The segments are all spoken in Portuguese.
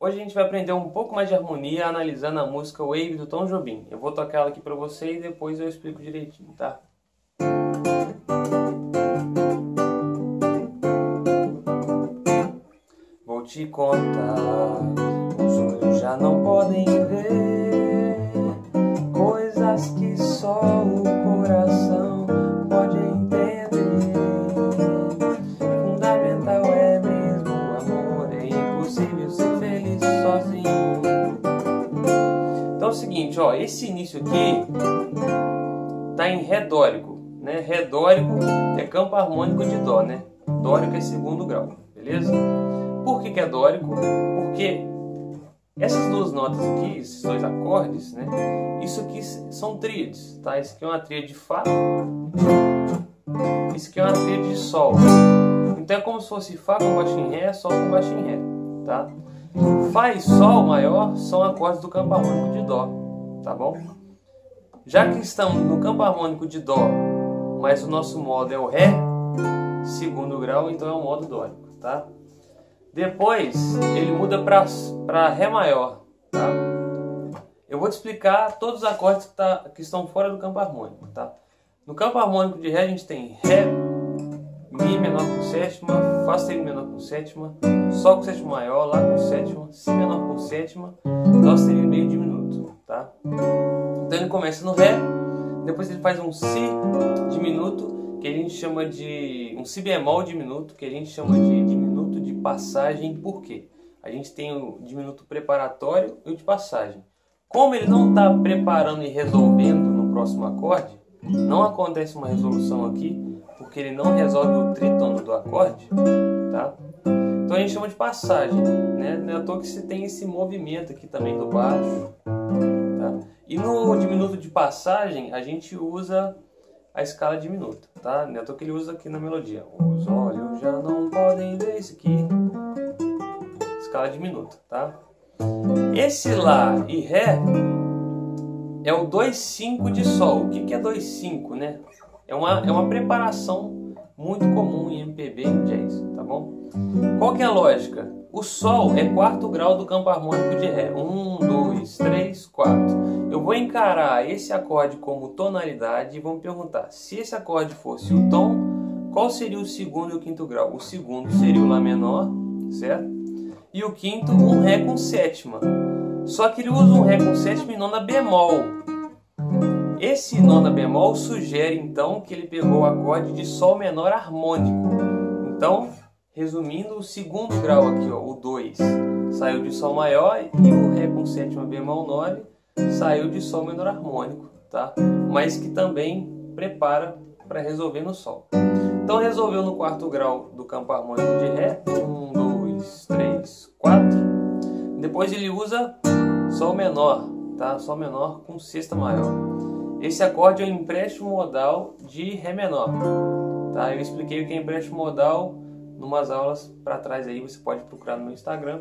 Hoje a gente vai aprender um pouco mais de harmonia analisando a música Wave do Tom Jobim. Eu vou tocar ela aqui pra você e depois eu explico direitinho, tá? Vou te contar, os olhos já não podem ver coisas que só o coração pode entender. Fundamental é mesmo o amor, é impossível ser feliz sozinho. Então é o seguinte, ó, esse início aqui tá em Ré dórico, né? Ré dórico é campo harmônico de Dó, né? Dórico é segundo grau, beleza? Por que é dórico? Porque essas duas notas aqui, esses dois acordes, né? Isso aqui são tríades, tá? Isso aqui é uma tríade de Fá, isso aqui é uma tríade de Sol. Então é como se fosse Fá com baixo em Ré, Sol com baixo em Ré, tá? Fá e Sol maior são acordes do campo harmônico de Dó, tá bom? Já que estamos no campo harmônico de Dó, mas o nosso modo é o Ré, segundo grau, então é o modo dórico, tá? Depois ele muda para Ré maior, tá? Eu vou te explicar todos os acordes que estão fora do campo harmônico, tá? No campo harmônico de Ré a gente tem Ré, Mi menor com sétima, Fá sustenido menor com sétima, Sol com sétima maior, Lá com sétima, Si menor com sétima, Dó sustenido meio diminuto, tá? Então ele começa no Ré, depois ele faz um Si diminuto, que a gente chama de um Si bemol diminuto, que a gente chama de diminuto de passagem. Por quê? A gente tem o diminuto preparatório e o de passagem. Como ele não está preparando e resolvendo no próximo acorde, não acontece uma resolução aqui, porque ele não resolve o trítono do acorde, tá? Então a gente chama de passagem, né? Não é à toa que você tem esse movimento aqui também do baixo, tá? E no diminuto de passagem a gente usa a escala diminuta, tá? Não é à toa que ele usa aqui na melodia. Os olhos já não podem ver isso aqui. Escala diminuta, tá? Esse Lá e Ré é o 2/5 de Sol. O que é 2/5, né? É uma preparação muito comum em MPB e em jazz, tá bom? Qual que é a lógica? O Sol é quarto grau do campo harmônico de Ré. 1, 2, 3, 4. Eu vou encarar esse acorde como tonalidade e vou me perguntar, se esse acorde fosse o tom, qual seria o segundo e o quinto grau? O segundo seria o Lá menor, certo? E o quinto, um Ré com sétima. Só que ele usa um Ré com sétima em nona bemol. Esse nona bemol sugere então que ele pegou o acorde de Sol menor harmônico. Então, resumindo, o segundo grau aqui, ó, o 2, saiu de Sol maior e o Ré com sétima bemol 9 saiu de Sol menor harmônico, tá? Mas que também prepara para resolver no Sol. Então resolveu no quarto grau do campo harmônico de Ré, 1, 2, 3, 4. Depois ele usa Sol menor, tá? Sol menor com sexta maior. Esse acorde é um empréstimo modal de Ré menor, tá? Eu expliquei o que é empréstimo modal numas aulas para trás aí, você pode procurar no meu Instagram.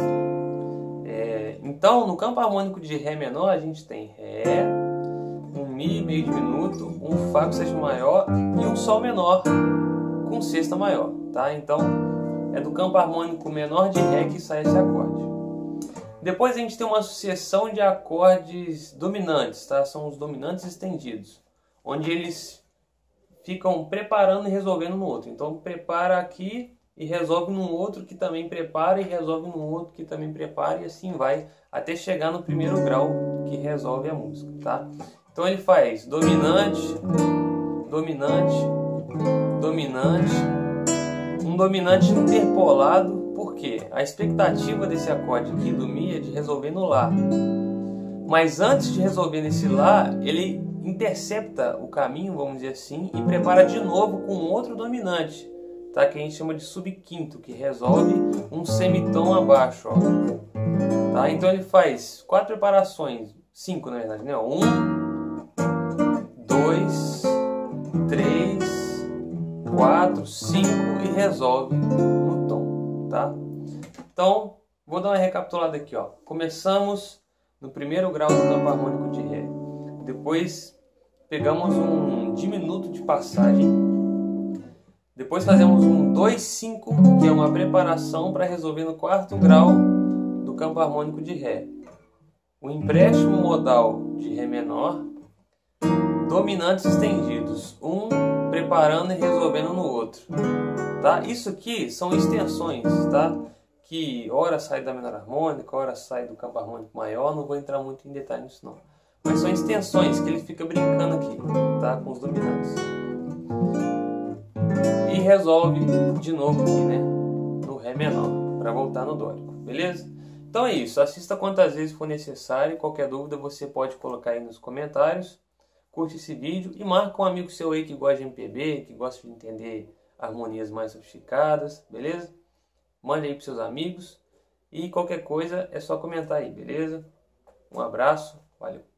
Então, no campo harmônico de Ré menor, a gente tem Ré, um Mi meio diminuto, um Fá com sétima maior e um Sol menor com sexta maior, tá? Então, é do campo harmônico menor de Ré que sai esse acorde. Depois a gente tem uma sucessão de acordes dominantes, tá? São os dominantes estendidos, onde eles ficam preparando e resolvendo no outro. Então, prepara aqui e resolve num outro que também prepara e resolve num outro que também prepara, e assim vai até chegar no primeiro grau que resolve a música, tá? Então ele faz dominante, dominante, dominante, um dominante interpolado, porque a expectativa desse acorde aqui do Mi é de resolver no Lá. Mas antes de resolver nesse Lá, ele intercepta o caminho, vamos dizer assim, e prepara de novo com outro dominante, tá? Que a gente chama de subquinto, que resolve um semitom abaixo, ó. Tá? Então ele faz 4 preparações, 5 na verdade, né? 1, 2, 3, 4, 5 e resolve no tom, tá? Então, vou dar uma recapitulada aqui, ó. Começamos no primeiro grau do campo harmônico de Ré. Depois pegamos um diminuto de passagem. Depois fazemos um 2/5, que é uma preparação para resolver no quarto grau do campo harmônico de Ré. O empréstimo modal de Ré menor, dominantes estendidos, um preparando e resolvendo no outro, tá? Isso aqui são extensões, tá? Que ora sai da menor harmônica, ora sai do campo harmônico maior, não vou entrar muito em detalhe nisso não. Mas são extensões que ele fica brincando aqui, tá? Com os dominantes. E resolve de novo aqui, né? No Ré menor, para voltar no dórico, beleza? Então é isso, assista quantas vezes for necessário. Qualquer dúvida você pode colocar aí nos comentários. Curte esse vídeo e marca um amigo seu aí que gosta de MPB, que gosta de entender harmonias mais sofisticadas, beleza? Mande aí para seus amigos e qualquer coisa é só comentar aí, beleza? Um abraço, valeu!